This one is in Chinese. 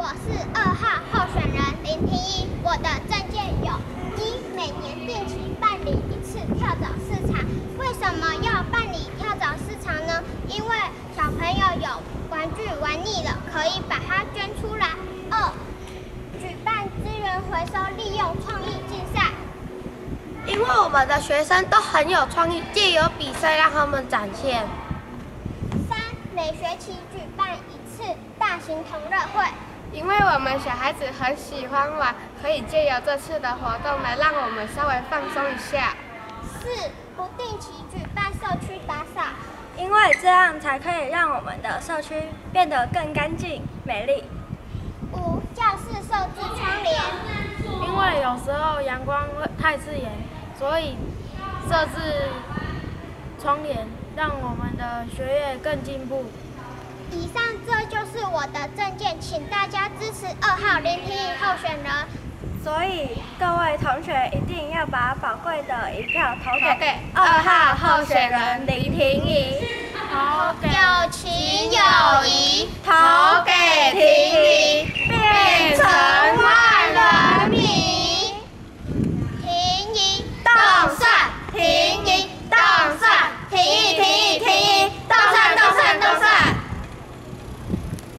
我是2号候选人林廷一。我的政见有：一、每年定期办理1次跳蚤市场。为什么要办理跳蚤市场呢？因为小朋友有玩具玩腻了，可以把它捐出来。2、举办资源回收利用创意竞赛。 因为我们的学生都很有创意，借由比赛让他们展现。 3、每学期举办1次大型同乐会。 因为我们小孩子很喜欢玩，可以借由这次的活动来让我们稍微放松一下。 4、不定期举办社区打扫。 因为这样才可以让我们的社区变得更干净、美丽。 5、教室设置窗帘。 因为有时候阳光会太刺眼，所以设置窗帘，让我们的学业更进步。 以上这就是我的政见，请大家支持2号林廷一候选人。 所以各位同学一定要把宝贵的一票投给 2号候选人林廷一。 有情有义， 投